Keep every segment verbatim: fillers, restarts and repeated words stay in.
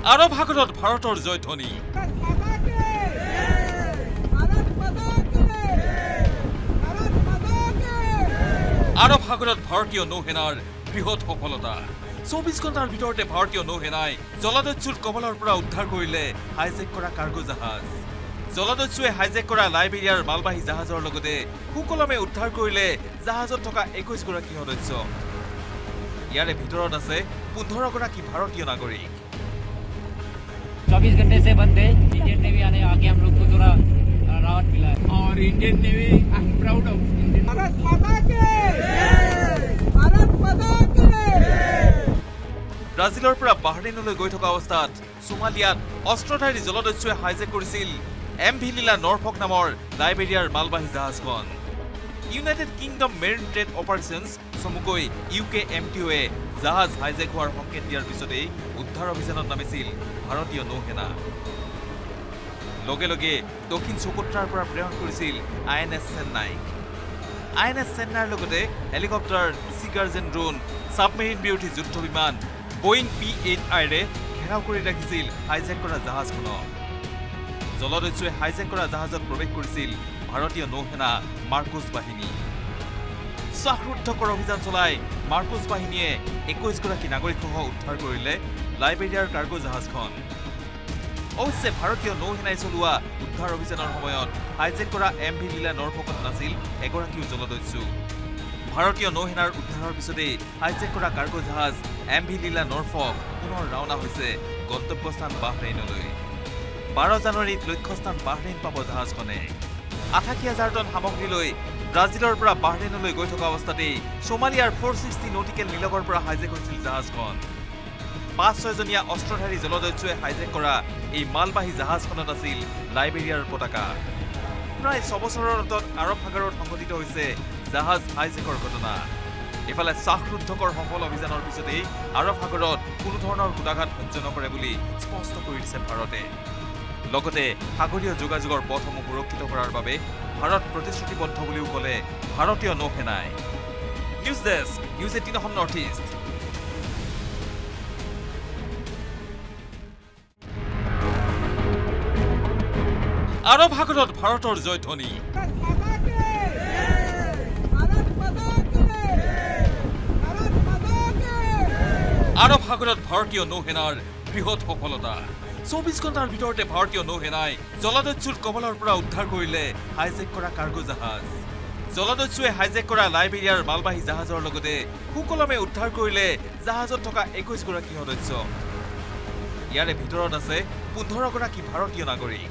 আৰৱ সাগৰত ভাৰতৰ জয়ধ্বনি আৰৱ সাগৰত ভাৰতীয় নৌসেনাৰ বৃহৎ সফলতা চৌবিশ ঘণ্টাৰ ভিতৰতে ভাৰতীয় নৌসেনাই জলদস্যুৰ কবলৰ পৰা উদ্ধাৰ কৰিলে হাইজেক কৰা কাৰ্গো জাহাজ জলদস্যুৱে হাইজেক কৰা লাইবেৰিয়াৰ মালবাহী জাহাজৰ লগতে সুকলমে উদ্ধাৰ কৰিলে জাহাজত থকা একৈশ গৰাকী সদস্য ইয়াৰে ভিতৰত আছে পোন্ধৰ গৰাকী ভাৰতীয় নাগৰিক चौबीस घंटे से बंद है इंडियन नेवी आने आके हम लोग को थोड़ा राहत मिला है और Indian navy I am proud of Indian Bharat Mata के भारत माता के ব্ৰাজিলৰ পৰা বাহৰেইনলৈ গৈ থকা অৱস্থাত সোমালিয়াত অস্ত্ৰধাৰী জলদস্যুৱে হাইজেক কৰিছিল এম ভি লীলা নৰফক নামৰ লাইবেৰিয়াৰ মালবাহী জাহাজখন United Kingdom Marine Trade Operations চমুকৈ ইউ কে এম টি অ'য়ে জাহাজ হাইজেক হোৱাৰ সংকেত দিয়াৰ পিছতেই উদ্ধাৰ অভিযানত নামিছিল ভাৰতীয় নৌসেনা লগে লগে দক্ষিণ চকোট্ৰাৰ পৰা প্ৰেৰণ কৰিছিল আই এন এছ চেন্নাইক আই এন এছ চেন্নাইৰ লগতে হেলিকপ্টাৰ চিগাৰ্জেন ড্ৰোন ছাবমেৰিন বিৰোধী যুদ্ধ বিমান বয়িং পি এইট আইৰে ঘেৰাও কৰি ৰাখিছিল হাইজেক কৰা জাহাজখনক জলদস্যুৱে হাইজেক কৰা জাহাজত প্ৰৱেশ কৰিছিল ভাৰতীয় নৌসেনা মাৰ্কোছ বাহিনী শ্বাসৰুদ্ধকৰ অভিযান চলাই মাৰ্কোছ বাহিনীয়ে একৈশ গৰাকী নাগৰিকসহ উদ্ধাৰ কৰিলে লাইবেৰিয়াৰ কাৰ্গো জাহাজখন অৱশ্যে ভাৰতীয় নৌসেনাই চলোৱা উদ্ধাৰ অভিযানৰ সময়ত হাইজেক কৰা এম ভি লীলা নৰফকত নাছিল এগৰাকীও জলদস্যু ভাৰতীয় নৌসেনাৰ উদ্ধাৰৰ পিছতেই হাইজেক কৰা কাৰ্গো জাহাজ এম ভি লীলা নৰফক পুনৰ ৰাওনা হৈছে গন্তব্যস্থান বাহৰেইনলৈ বাৰ জানুৱাৰীত লক্ষ্যস্থান বাহৰেইন পাব জাহাজখনে আঠাশী হাজাৰ টন সামগ্ৰী লৈ ব্ৰাজিলৰ পৰা বাহৰেইনলৈ গৈ থকা অৱস্থাতেই সোমালিয়াৰ ফ'ৰ ছিক্সটি নটিকেল নিলগৰ পৰা হাইজেক হৈছিল জাহাজখন পাঁচ ছয়জনীয়া অস্ত্ৰধাৰী জলদস্যুৱে হাইজেক কৰা এই মালবাহী জাহাজখনত আছিল লাইবেৰিয়াৰ পতাকা প্ৰায় ছবছৰৰ অন্তত আৰৱ সাগৰত সংঘটিত হৈছে জাহাজ হাইজেকৰ ঘটনা এফালে শ্বাসৰুদ্ধকৰ সফল অভিযানৰ পিছতেই আৰৱ সাগৰত কোনো ধৰণৰ কুটাঘাত সহ্য নকৰে বুলি স্পষ্ট কৰি দিছে ভাৰতে লগতে সাগৰীয় যোগাযোগৰ পথসমূহ সুৰক্ষিত কৰাৰ বাবে ভাৰত প্ৰতিশ্ৰুতিবদ্ধ বুলিও ক'লে ভাৰতীয় নৌসেনাই news desk news eighteen Assam north east আৰৱ সাগৰত ভাৰতৰ জয়ধ্বনি আৰৱ সাগৰত ভাৰতীয় নৌসেনাৰ বৃহৎ সফলতা চৌবিশ ঘণ্টাৰ ভিতৰতে ভাৰতীয় নৌসেনাই জলদস্যুৰ কবলৰ পৰা উদ্ধাৰ কৰিলে হাইজেক কৰা কাৰ্গো জাহাজ জলদস্যুৱে হাইজেক কৰা লাইবেৰিয়াৰ মালবাহী জাহাজৰ লগতে সুকলমে উদ্ধাৰ কৰিলে জাহাজত থকা একৈশ গৰাকী সদস্য ইয়াৰে ভিতৰত আছে পোন্ধৰ গৰাকী ভাৰতীয় নাগৰিক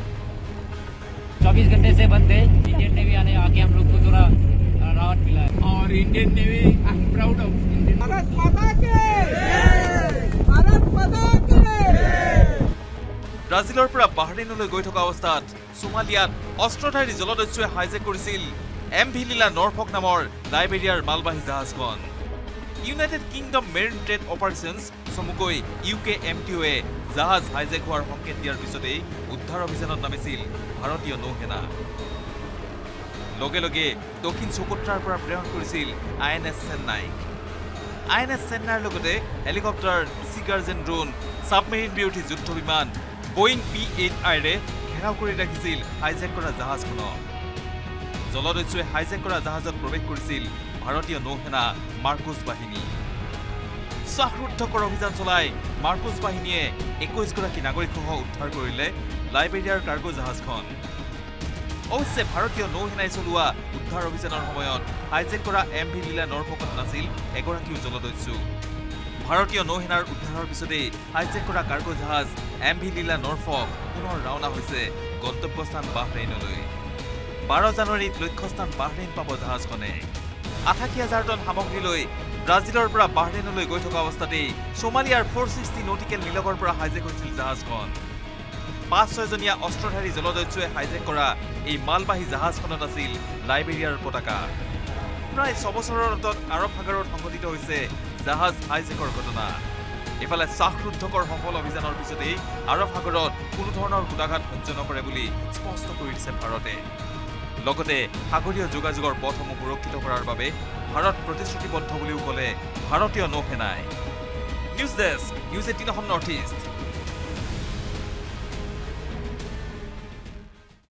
चौबीस घंटे से बंद है इंडियन नेवी आने आके हम लोग को थोड़ा राहत मिला है और Indian navy I am proud of Indian Bharat Mata के भारत माता के ব্ৰাজিলৰ পৰা বাহৰেইনলৈ গৈ থকা অৱস্থাত সোমালিয়াত অস্ত্ৰধাৰী জলদস্যুৱে হাইজেক কৰিছিল এম ভি লীলা নৰফক নামৰ লাইবেৰিয়াৰ মালবাহী জাহাজখন United Kingdom Marine Trade Operations চমুকৈ ইউ কে এম টি অ'য়ে জাহাজ হাইজেক হোৱাৰ সংকেত দিয়াৰ পিছতেই উদ্ধাৰ অভিযানত নামিছিল ভাৰতীয় নৌসেনা লগে লগে দক্ষিণ চকোট্ৰাৰ পৰা প্ৰেৰণ কৰিছিল আই এন এছ চেন্নাইক আই এন এছ চেন্নাইৰ লগতে হেলিকপ্টাৰ চিগাৰ্জেন ড্ৰোন ছাবমেৰিন বিৰোধী যুদ্ধ বিমান বয়িং পি এইট আইৰে ঘেৰাও কৰি ৰাখিছিল হাইজেক কৰা জাহাজখনক জলদস্যুৱে হাইজেক কৰা জাহাজত প্ৰৱেশ কৰিছিল ভাৰতীয় নৌসেনা মাৰ্কোছ বাহিনী শ্বাসৰুদ্ধকৰ অভিযান চলাই মাৰ্কোছ বাহিনীয়ে একৈশ গৰাকী নাগৰিকসহ উদ্ধাৰ কৰিলে লাইবেৰিয়াৰ কাৰ্গো জাহাজখন অৱশ্যে ভাৰতীয় নৌসেনাই চলোৱা উদ্ধাৰ অভিযানৰ সময়ত হাইজেক কৰা এম ভি লীলা নৰফকত নাছিল এগৰাকীও জলদস্যু ভাৰতীয় নৌসেনাৰ উদ্ধাৰৰ পিছতেই হাইজেক কৰা কাৰ্গো জাহাজ এম ভি লীলা নৰফক পুনৰ ৰাওনা হৈছে গন্তব্যস্থান বাহৰেইনলৈ বাৰ জানুৱাৰীত লক্ষ্যস্থান বাহৰেইন পাব জাহাজখনে আঠাশী হাজাৰ টন সামগ্ৰী লৈ ব্ৰাজিলৰ পৰা বাহৰেইনলৈ গৈ থকা অৱস্থাতেই সোমালিয়াৰ ফ'ৰ ছিক্সটি নটিকেল নিলগৰ পৰা হাইজেক হৈছিল জাহাজখন পাঁচ ছয়জনীয়া অস্ত্ৰধাৰী জলদস্যুৱে হাইজেক কৰা এই মালবাহী জাহাজখনত আছিল লাইবেৰিয়াৰ পতাকা প্ৰায় ছবছৰৰ অন্তত আৰৱ সাগৰত সংঘটিত হৈছে জাহাজ হাইজেকৰ ঘটনা এফালে শ্বাসৰুদ্ধকৰ সফল অভিযানৰ পিছতেই আৰৱ সাগৰত কোনো ধৰণৰ কুটাঘাত সহ্য নকৰে বুলি স্পষ্ট কৰি দিছে ভাৰতে লগতে সাগৰীয় যোগাযোগৰ পথসমূহ সুৰক্ষিত কৰাৰ বাবে ভাৰত প্ৰতিশ্ৰুতিবদ্ধ বুলিও ক'লে ভাৰতীয় নৌসেনাই news desk news eighteen Assam north east